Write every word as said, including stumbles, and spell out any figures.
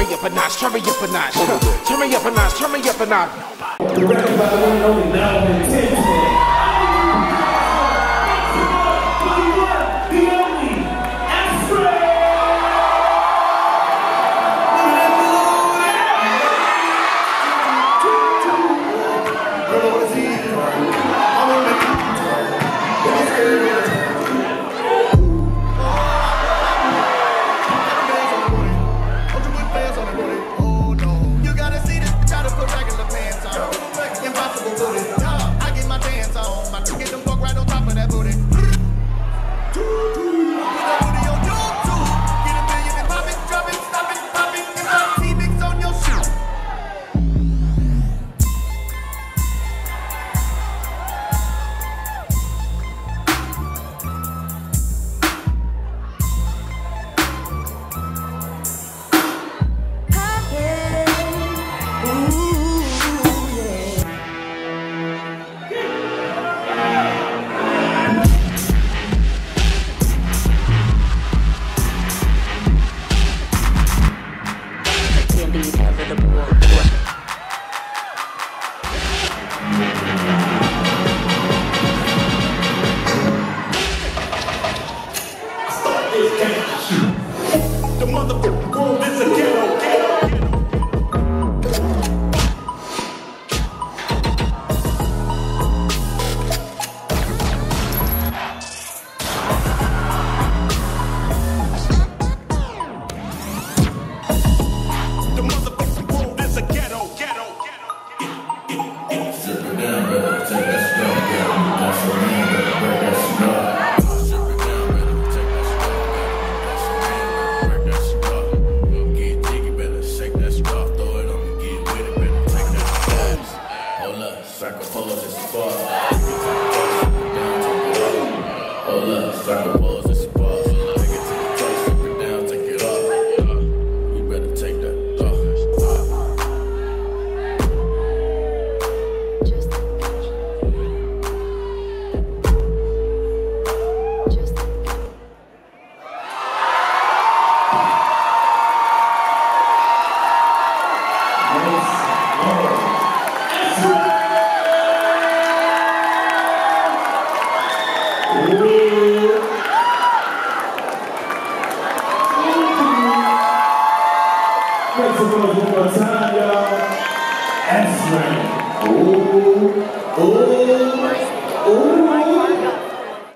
me up a notch, turn me up a notch. Turn me up a notch, turn me up a notch. Directed by the one and only now and ten. The motherfucking world is a ghetto.